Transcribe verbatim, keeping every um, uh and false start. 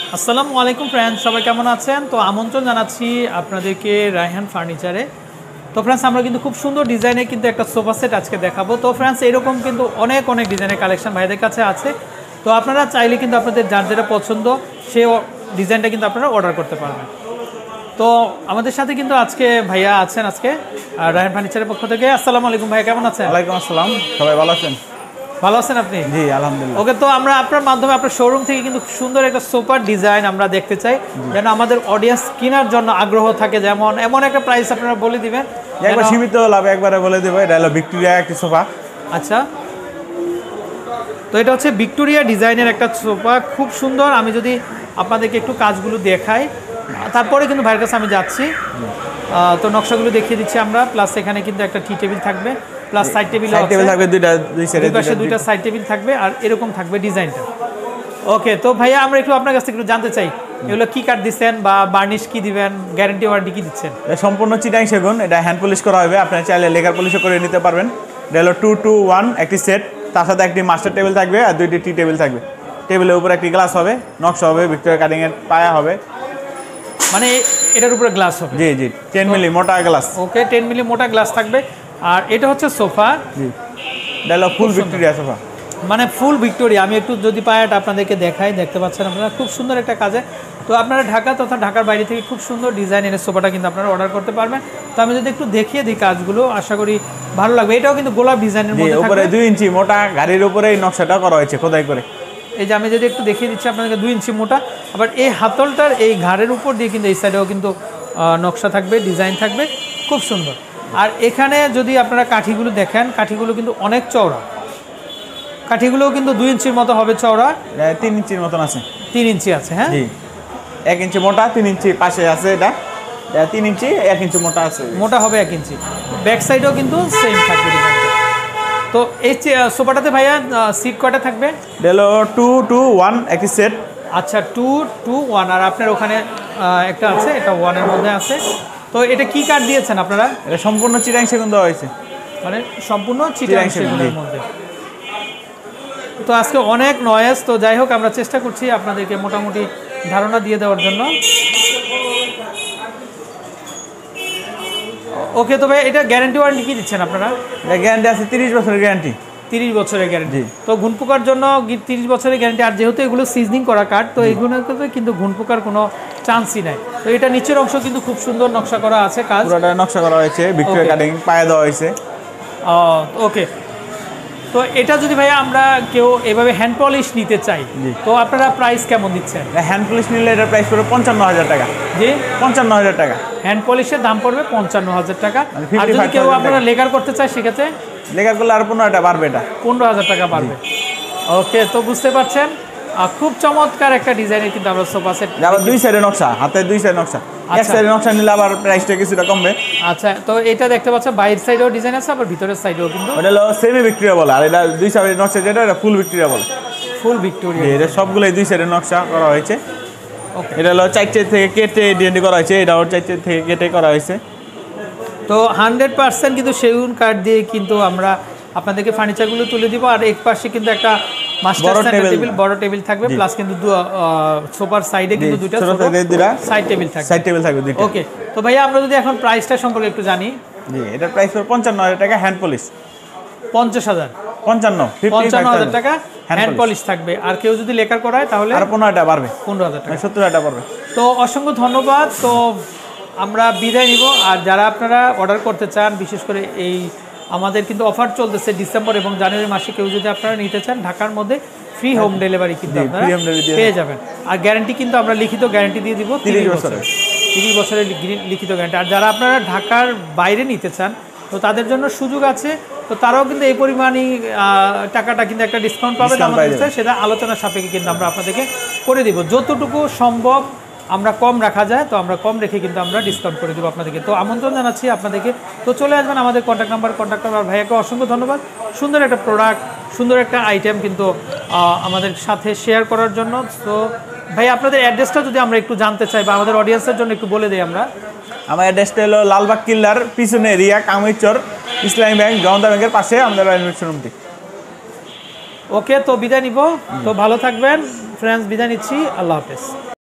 আসসালামু আলাইকুম ফ্রেন্ডস, সবাই কেমন আছেন? তো আমন্ত্রণ জানাচ্ছি আপনাদেরকে রায়হান ফার্নিচারে। তো ফ্রেন্ডস, আমরা কিন্তু খুব সুন্দর ডিজাইনের কিন্তু একটা সোফা সেট আজকে দেখাবো। তো ফ্রেন্ডস, এরকম কিন্তু অনেক অনেক ডিজাইনের কালেকশন ভাইদের কাছে আছে। তো আপনারা চাইলে কিন্তু আপনাদের যার যেটা পছন্দ সেই ডিজাইনটা কিন্তু আপনারা অর্ডার করতে পারবেন। তো আমাদের সাথে কিন্তু আজকে ভাইয়া আছেন আজকে রায়হান ফার্নিচারের পক্ষ থেকে। আসসালামু আলাইকুম ভাইয়া, কেমন আছেন? ওয়ালাইকুম আসসালাম, সবাই ভালো আছেন? ভালো আছেন আপনি? জি আলহামদুলিল্লাহ। ওকে, তো আমরা আপনার মাধ্যমে আপনার শোরুম থেকে কিন্তু সুন্দর একটা সুপার ডিজাইন আমরা দেখতে চাই, যেন আমাদের অডিয়েন্স কেনার জন্য আগ্রহ থাকে। যেমন এমন একটা প্রাইস আপনারা বলে দিবেন, একবার সীমিত লাভ একবারে বলে দেবো। এটা হলো ভিক্টোরিয়া একটি সোফা। আচ্ছা, তো এটা হচ্ছে ভিক্টোরিয়া ডিজাইনের একটা সোফা, খুব সুন্দর। আমি যদি আপনাদেরকে একটু কাজগুলো দেখাই, তারপরে কিন্তু ভাইয়ের কাছে আমি যাচ্ছি। তো নকশাগুলো দেখিয়ে দিচ্ছি আমরা। প্লাস এখানে কিন্তু একটা টি টেবিল থাকবে, প্লাস সাইড টেবিল থাকবে, দুইটা দুই সাইডে পাশে দুইটা সাইড টেবিল থাকবে, আর এরকম থাকবে ডিজাইনটা। ওকে, তো ভাইয়া আমরা একটু আপনার কাছ থেকে একটু জানতে চাই, এগুলো কি কাঠ দিচ্ছেন বা বার্নিশ কি দিবেন, গ্যারান্টি ওয়ারেন্টি কি দিচ্ছেন? সম্পূর্ণ চিটাং সেগুন, এটা হ্যান্ড পলিশ করা হবে। আপনারা চাইলে লেকার পলিশও করে নিতে পারবেন। এটা হলো টু টু ওয়ান একটি সেট, তার সাথে একটি মাস্টার টেবিল থাকবে আর দুইটি টি টেবিল থাকবে। টেবিলের উপরে একটি গ্লাস হবে, নকশা হবে, ভিক্টোরিয়া কাটিং এর পায়া হবে, মানে এটার উপরে গ্লাস হবে। জি জি টেন মিলি মোটা গ্লাস। ওকে, টেন মিলি মোটা গ্লাস থাকবে। আর এটা হচ্ছে সোফা, জি এটা হলো ফুল ভিক্টোরিয়া সোফা, মানে ফুল ভিক্টোরিয়া। আমি একটু যদি পায়াটা আপনাদেরকে দেখাই, দেখতে পাচ্ছেন আপনারা, খুব সুন্দর একটা কাজে। তো আপনারা ঢাকা তথা ঢাকার বাইরে থেকে খুব সুন্দর ডিজাইনের সোফাটা কিন্তু আপনারা অর্ডার করতে পারবেন। তো আমি যদি একটু দেখিয়ে দিই কাজগুলো, আশা করি ভালো লাগবে। এটাও কিন্তু গোলাপ ডিজাইনের মধ্যে থাকবে, উপরে দুই ইঞ্চি মোটা গাড়ির উপরে এই নকশাটা করা হয়েছে খোদাই করে। এই যে আমি যদি একটু দেখিয়ে দিচ্ছি আপনাদেরকে, দুই ইঞ্চি মোটা। আবার এই হাতলটার এই ঘাড়ের উপর দিয়ে কিন্তু এই সাইডেও কিন্তু নকশা থাকবে, ডিজাইন থাকবে, খুব সুন্দর। আর এখানে যদি আপনারা কাঠিগুলো দেখেন, কাঠিগুলো কিন্তু অনেক চওড়া। কাঠিগুলোও কিন্তু দুই ইঞ্চির মতো হবে চওড়া, তিন ইঞ্চির মতন আছে। তিন ইঞ্চি আছে, হ্যাঁ জি এক ইঞ্চি মোটা, তিন ইঞ্চি পাশে আছে। এটা তিন ইঞ্চি এক ইঞ্চি মোটা আছে, মোটা হবে এক ইঞ্চি। ব্যাক সাইডেও কিন্তু সেম থাকবে ডিজাইনটা। তো এই সোফাটাতে ভাইয়া সিট কয়টা থাকবে? ডেলো টু টু ওয়ান একটি সেট। আচ্ছা, টু টু ওয়ান। আর আপনার ওখানে একটা আছে, এটা ওয়ানের মধ্যে আছে। তো এটা কি কাঠ দিয়েছেন আপনারা? এটা সম্পূর্ণ চিটাং সেগুন দেওয়া হয়েছে, মানে সম্পূর্ণ চিটাং সেগুনের মধ্যে। তো আজকে অনেক নয়েজ, তো যাই হোক আমরা চেষ্টা করছি আপনাদেরকে মোটামুটি ধারণা দিয়ে দেওয়ার জন্য। ওকে, তবে এটা গ্যারান্টি ওয়ারেন্টি কি দিচ্ছেন আপনারা? এটা গ্যারান্টি আছে তিরিশ বছরের গ্যারান্টি। তিরিশ বছরের গ্যারান্টি। তো ঘুন পোকার জন্য তিরিশ বছরের গ্যারান্টি। আর যেহেতু এগুলো সিজনিং করা কাঠ, তো এইগুলোতে কিন্তু ঘুন পোকার কোনো চান্সই নাই। তো এটা নিচের অংশ কিন্তু খুব সুন্দর নকশা করা আছে, কাজ পুরোটা নকশা করা হয়েছে, ভিক্টোরিয়া কাটিং পায়া দেওয়া হয়েছে। ওকে, তো এটা যদি ভাইয়া আমরা কেউ এভাবে হ্যান্ড পলিশ নিতে চাই, তো আপনারা প্রাইস কেমন দিচ্ছেন? হ্যান্ড পলিশ নিলে এটার প্রাইস পড়বে পঞ্চান্ন হাজার টাকা। জি, পঞ্চান্ন হাজার টাকা হ্যান্ড পলিশের দাম পড়বে পঞ্চান্ন হাজার টাকা। আর যদি কেউ আপনারা লেকার করতে চায়, সেক্ষেত্রে লেকার করলে আর পনেরো টাকা বাড়বে, এটা পনেরো হাজার টাকা বাড়বে। ওকে, তো বুঝতে পারছেন, খুব চমৎকার একটা ডিজাইনের কিন্তু আমরা সোফা সেট। আবার দুই সাইডে নকশা, হাতে দুই সাইড নকশা, এক সাইডে নকশা নিলে আবার প্রাইসটা কিছুটা কমবে। আচ্ছা, তো এটা দেখতে পাচ্ছেন বাইরের সাইডেও ডিজাইন আছে, আবার ভিতরের সাইডেও কিন্তু। এটা হলো সেমি ভিক্টোরিয়া বলে, আর এটা দুই সাইডে নকশা যেটা, এটা ফুল ভিক্টোরিয়া বলে। ফুল ভিক্টোরিয়া, এটা সবগুলোই দুই সাইডে নকশা করা হয়েছে। এটা হলো চারটে থেকে কেটে ডিএনডি করা হয়েছে, এটাও চারটে থেকে কেটে করা হয়েছে। তো হান্ড্রেড পার্সেন্ট কিন্তু সেগুন কাঠ দিয়ে কিন্তু আমরা আপনাদেরকে ফার্নিচারগুলো তুলে দিব। আর এক পাশে কিন্তু একটা মাস্টার সেন্টার টেবিল, বড় টেবিল থাকবে, প্লাস কিন্তু সোফার সাইডে কিন্তু দুইটা সাইড টেবিল থাকবে, সাইড টেবিল থাকবে দুইটা। ওকে, তো ভাইয়া আমরা যদি এখন প্রাইসটা সম্পর্কে একটু জানি। জি, এটার প্রাইস হলো পঞ্চান্ন হাজার টাকা হ্যান্ড পলিশ। পঞ্চাশ হাজার পঞ্চান্ন পঞ্চান্ন হাজার টাকা হ্যান্ড পলিশ থাকবে। আর কেউ যদি লেকার করায় তাহলে আর পনেরো টাকা বাড়বে, পনেরো হাজার টাকা, সত্তর হাজার টাকা বাড়বে। তো অসংখ্য ধন্যবাদ। তো আমরা বিদায় নিব। আর যারা আপনারা অর্ডার করতে চান, বিশেষ করে এই আমাদের কিন্তু অফার চলতেছে ডিসেম্বর এবং জানুয়ারি মাসে, কেউ যদি আপনারা নিতে চান ঢাকার মধ্যে ফ্রি হোম ডেলিভারি কিন্তু আপনারা পেয়ে যাবেন। আর গ্যারান্টি কিন্তু আমরা লিখিত গ্যারান্টি দিয়ে দিব তিরিশ বছরের, তিরিশ বছরের লিখিত গ্যারান্টি। আর যারা আপনারা ঢাকার বাইরে নিতে চান, তো তাদের জন্য সুযোগ আছে। তো তারাও কিন্তু এই পরিমাণই টাকাটা কিন্তু একটা ডিসকাউন্ট পাবে আমাদের কাছে, সেটা আলোচনার সাপেক্ষে কিন্তু আমরা আপনাদেরকে করে দিব। যতটুকু সম্ভব আমরা কম রাখা যায়, তো আমরা কম রেখে কিন্তু আমরা ডিসকাউন্ট করে দেবো আপনাদেরকে। তো আমন্ত্রণ জানাচ্ছি আপনাদেরকে। তো চলে আসবেন, আমাদের কন্ট্যাক্ট নাম্বার কন্ট্যাক্ট করবার। ভাইয়াকে অসংখ্য ধন্যবাদ, সুন্দর একটা প্রোডাক্ট, সুন্দর একটা আইটেম কিন্তু আমাদের সাথে শেয়ার করার জন্য। তো ভাই, আপনাদের অ্যাড্রেসটা যদি আমরা একটু জানতে চাই বা আমাদের অডিয়েন্সের জন্য একটু বলে দিই আমরা। আমার অ্যাড্রেসটা হলো লালবাগ কিল্লার পিছনে এরিয়া, কামুইচর ইসলামী ব্যাংক, জনতা ব্যাংকের পাশে আমাদের শোরুমটি। ওকে, তো বিদায় নিব। তো ভালো থাকবেন ফ্রেন্ডস, বিদায় নিচ্ছি, আল্লাহ হাফেজ।